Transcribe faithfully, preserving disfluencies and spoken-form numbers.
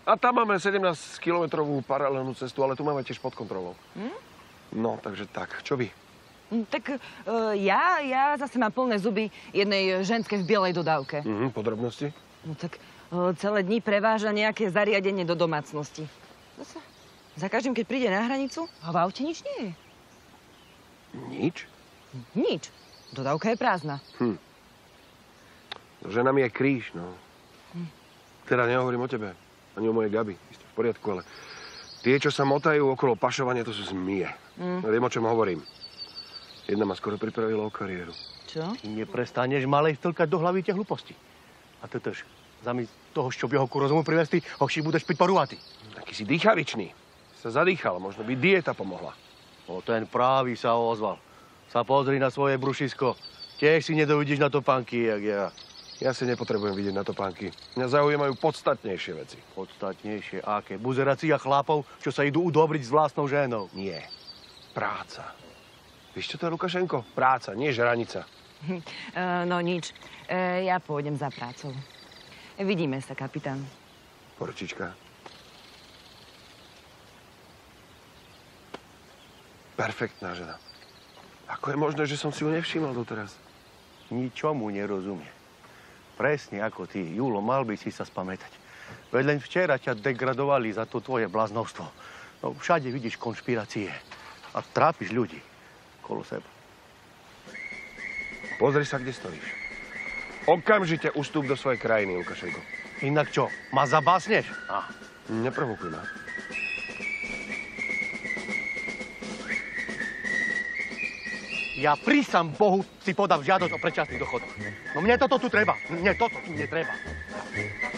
A tam máme sedemnásťkilometrovú paralelnú cestu, ale tu máme tiež pod kontrolou. Hm? No, takže tak. Čo vy? Tak uh, ja, ja zase mám plné zuby jednej ženskej v bielej dodávke. Mhm, podrobnosti? No tak uh, celé dni preváža nejaké zariadenie do domácnosti. Zase, za každým, keď príde na hranicu, a v aute nič nie je. Nič? Nič. Dodávka je prázdna. Hm. Že nám je kríž, no. Hm. Teda nehovorím o tebe, ani o mojej Gabi. Isto v poriadku, ale tie, čo sa motajú okolo pašovania, to sú zmije. Hm. No, viem, o čom hovorím. Jedna ma skoro pripravila o kariéru. Čo? Ty neprestaneš malej vtlkať do hlavy tie hlúposti. A ty tež, zamíst toho, čo by ho ku rozumu privesti, hoši budeš piť porúvaty. Taký si dýchavičný. Sa zadýchal, možno by dieta pomohla. O, ten právý sa ozval. Sa pozri na svoje brušisko. Tiež si nedovidíš na topánky, jak ja. Ja si nepotrebujem vidieť na topánky. Mňa zaujímajú podstatnejšie veci. Podstatnejšie? Aké? Buzeracia chlapov, čo sa idú udobriť s vlastnou ženou? Nie. Práca. Víš, čo to je, Lukašenko? Práca, nie žranica. Uh, no nič. Uh, ja pôjdem za prácou. Vidíme sa, kapitán. Porčička. Perfektná žena. Ako je možné, že som si ju nevšimol doteraz? Ničomu nerozumie. Presne ako ty, Julo, mal by si sa spamätať. Veď len včera ťa degradovali za to tvoje bláznovstvo. No, všade vidíš konšpirácie. A trápiš ľudí kolo seba. Pozri sa, kde stojíš. Okamžite ustúp do svojej krajiny, Lukašenko. Inak čo, ma zabásneš? Ah. Neprovokuj ma. Ja prísam Bohu si podám žiadosť o predčasných dochodoch. No mne toto tu treba. Mne toto tu netreba.